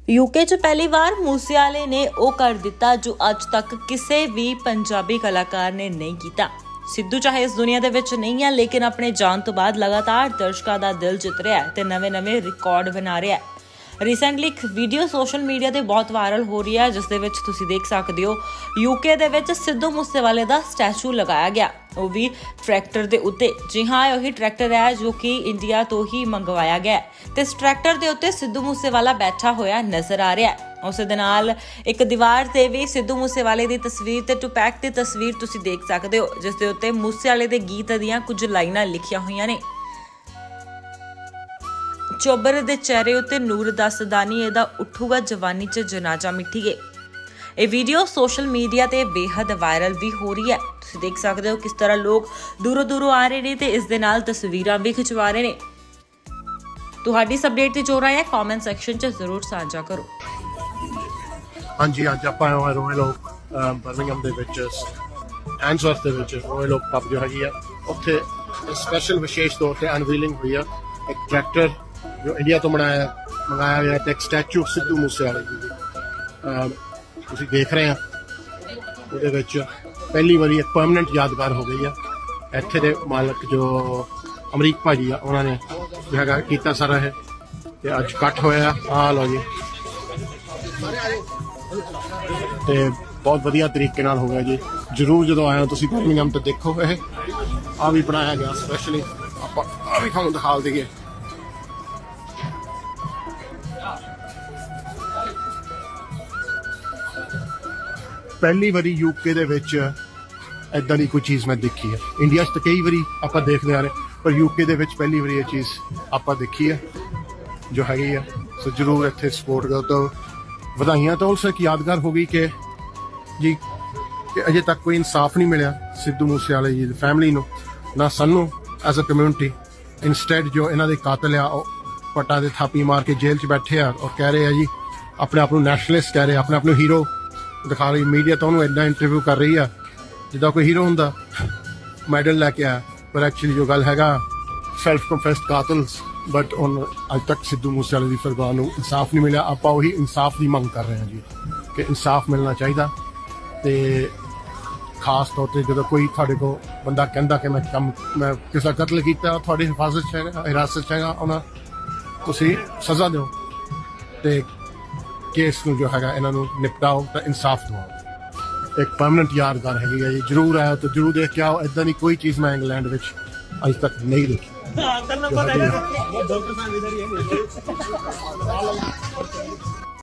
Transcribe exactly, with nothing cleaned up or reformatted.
UK च पहली बार मूसेवाले ने वो कर दिता जो अज तक किसी भी पंजाबी कलाकार ने नहीं किया। सिद्धू चाहे इस दुनिया दे विच नहीं है, लेकिन अपने जान तो बाद लगातार दर्शकों का दिल जित रहा है ते नवे नवे रिकॉर्ड बना रहा है। रीसेंटली एक वीडियो सोशल मीडिया ते बहुत वायरल हो रही है, जिस दे विच तुसीं देख सकते हो यूके दे विच सिद्धू मूसेवाले दा स्टैचू लगाया गया, वो भी ट्रैक्टर दे उत्ते। जी हाँ, वही ट्रैक्टर है जो कि इंडिया तो ही मंगवाया गया ते इस ट्रैक्टर दे उत्ते सिद्धू मूसेवाला बैठा होया नजर आ रहा है। उस दे नाल एक दीवार ते भी सिद्धू मूसेवाले दी तस्वीर ते टुपैक दी तस्वीर तुसीं देख सकते हो, जिस दे उत्ते मूसेवाले दे गीत दियां कुछ लाइनां लिखियां होईयां ने। चोबर दे चेहरे उत्ते नूर दसदा नहीं एदा उठूगा जवानी च जनाजा मिट्ठीए। ये वीडियो सोशल मीडिया ते बेहद वायरल भी हो रही है। तुसीं देख सकते हो किस तरह लोग दूरों दूरों आ रहे ने ते इस दे नाल तस्वीरां भी खिचवा रहे ने। तुहाडी इस अपडेट दी जो राय है कमेंट सैक्शन च जरूर साझा करो। हाँ जी, अज आप आए हुए रोयल ओक बर्मिंघम दे विच एंसवर्थ दे विच रोयल ओक पब जो हैगी है, उत्थे स्पैशल विशेष तौर पर अनवीलिंग हुई है एक ट्रैक्टर जो इंडिया तो बनाया मंगाया गया एक स्टैचू सिद्धू मूसेवाले जी तुसीं देख रहे हैं। ਉਹਦੇ ਵਿੱਚ ਪਹਿਲੀ ਵਾਰੀ ਇੱਕ ਪਰਮਨੈਂਟ ਯਾਦਗਾਰ ਹੋ ਗਈ ਆ। ਇੱਥੇ ਦੇ ਮਾਲਕ ਜੋ ਅਮਰੀਕ ਭਾਜੀ ਆ, ਉਹਨਾਂ ਨੇ ਜੋ ਹੈਗਾ ਕੀਤਾ ਸਾਰਾ ਇਹ ਤੇ ਅੱਜ ਕੱਟ ਹੋਇਆ ਆ ਲਓ ਜੀ, ਤੇ ਬਹੁਤ ਵਧੀਆ ਤਰੀਕੇ ਨਾਲ ਹੋ ਗਿਆ ਜੀ। ਜ਼ਰੂਰ ਜਦੋਂ ਆਏ ਹੋ ਤੁਸੀਂ ਬਰਮਿੰਘਮ ਤੇ ਦੇਖੋ, ਇਹ ਆ ਵੀ ਬਣਾਇਆ ਗਿਆ ਸਪੈਸ਼ਲੀ। ਆਪਾਂ ਆ ਵੀ ਤੁਹਾਨੂੰ ਦਿਖਾ ਦਈਏ। पहली बारी यूके दे विच इदां दी कोई चीज़ मैं देखी है। इंडिया तो कई बारी आप देखते आ रहे, पर यूके दे विच पहली बारी ये चीज़ आप देखी है जो हैगी है। सो जरूर इत्थे सपोर्ट करो। तो वधाइयां तो उस एक यादगार हो गई कि जी कि अजे तक कोई इंसाफ नहीं मिला सिद्धू मूसेवाले जी दी फैमिली नूं, ना सानू एज अ कम्यूनिटी। इंस्टैड जो इन्हां दे कातिल आ पट्टा दे थापी मार के जेल च बैठे आ और कह रहे हैं जी अपने आप नूं नैशनलिस्ट कह रहे, अपने आप नूं हीरो दिखा रही। मीडिया तो उन्होंने इदा इंटरव्यू कर रही है जिदा कोई हीरो होंदा मैडल लैके आया, पर एक्चुअली जो गल हैगा सैल्फ कंफेस्ड कातल। बट उन अज तक सिद्धू मूसेवाले की परिवार को इंसाफ नहीं मिला। आप वही इंसाफ की मंग कर रहे हैं जी कि इंसाफ मिलना चाहिए। तो खास तौर पर जो कोई थोड़े को बंदा कहता कि मैं कम मैं किसी कतल किया, थोड़ी हिफाजत है हिरासत है, उन्हें तुसी सज़ा दो तो केस नूं जो हैगा इन्हां नूं निपटाओ तो इंसाफ दो। एक परमानेंट यादगार हैगी है जी। जरूर आया तो जरूर देख के आओ। इदां दी कोई चीज़ मैं इंग्लैंड विच अज तक नहीं देखी।